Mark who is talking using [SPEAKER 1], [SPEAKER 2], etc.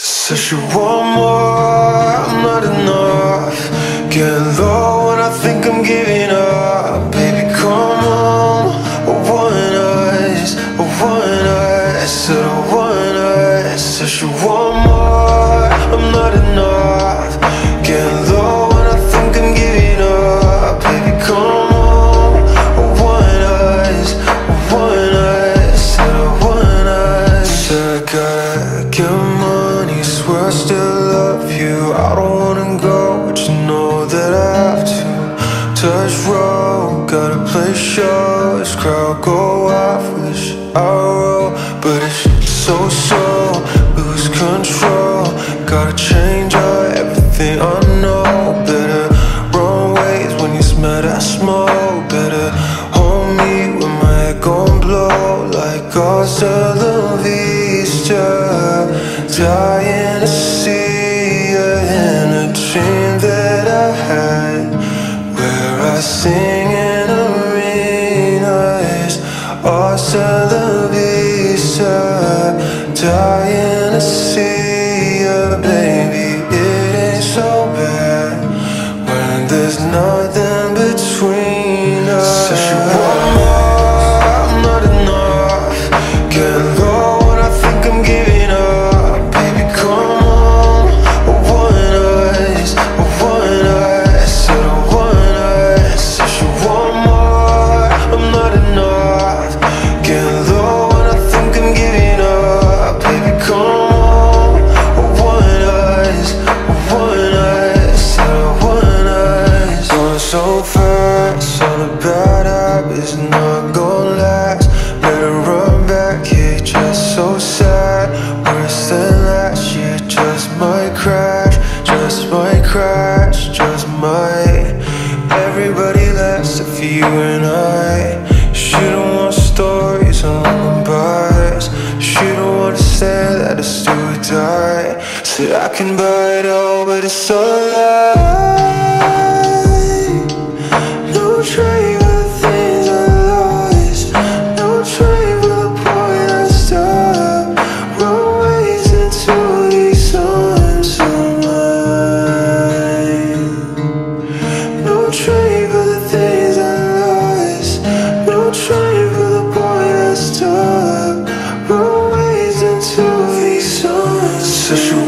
[SPEAKER 1] Says you want more, I'm not enough. Getting low when I think I'm giving up. Baby, come home, I want us, I want us. Said I want us. Says you want more, I'm not enough. Getting low when I think I'm giving up. Baby, come home, I want us, I want us. Said I want us. Said I gotta get money, swear I still love you. I don't wanna go, but you know that I have to. Touch road, gotta play shows. Crowd go off with the shit I wrote. But it's so, lose control. Gotta change up everything I know. Better run ways when you smell that smoke. Better hold me when my head gon' blow. Like hasta la vista, dying to see you in a dream that I had, where I sing in arenas. Hasta la vista, dying to see you, baby. It ain't so bad when there's nothing between us. Says you want more, I'm not enough. Get low when I think I'm giving up. Baby, come home, I want us, I want us. Said I want us. Says you want more, I'm not enough. Get low when I think I'm giving up. Baby, come home, I want us, I want us. Said I want us. Going so fast, all the bad habits not gon' last. Better run back, yeah, just so sad. Worse than last year, just might crash, just might crash, just might. Everybody laughs if you and I. She don't want stories on lullabies. She don't understand that it's do or die. Said I can buy it all, but it's so lie. No trade for the things I lost. No trade for the point I stopped. Wrong ways into these songs of mine. No trade for the things I lost. No trade for the point I stopped. Wrong ways into these songs. Says you